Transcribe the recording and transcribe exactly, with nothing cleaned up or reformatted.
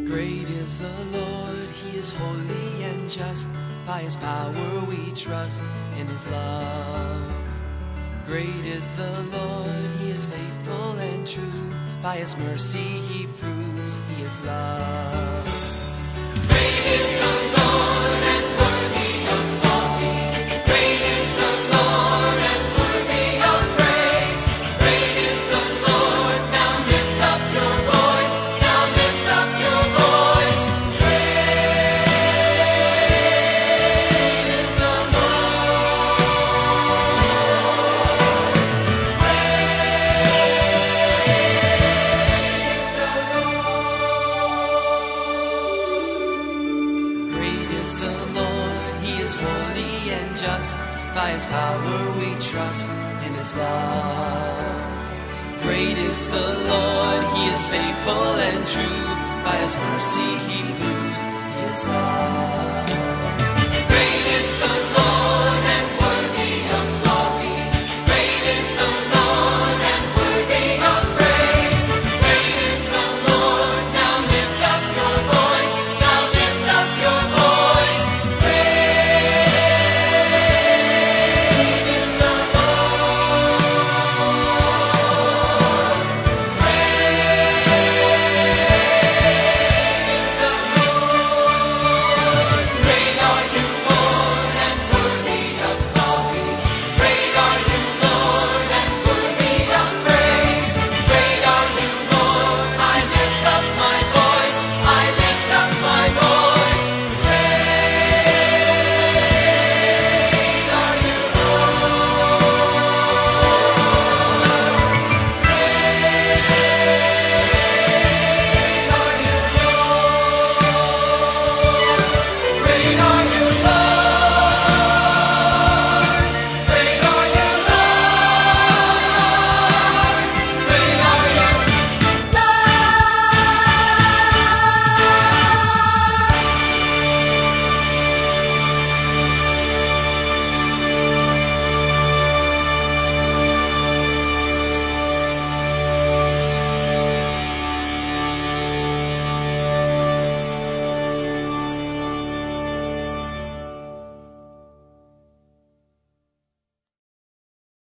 Great is the Lord, He is holy and just. By His power we trust, in His love. Great is the Lord, He is faithful and true. By His mercy He proves He is love. Great is the Lord and worthy of glory. Great is the Lord and worthy of praise. Great is the Lord, now lift up your voice. Now lift up your voice. Great is the Lord. Great is the Lord, He is holy and just. By His power we trust, in His love. Great is the Lord, He is faithful and true. By His mercy He proves His love.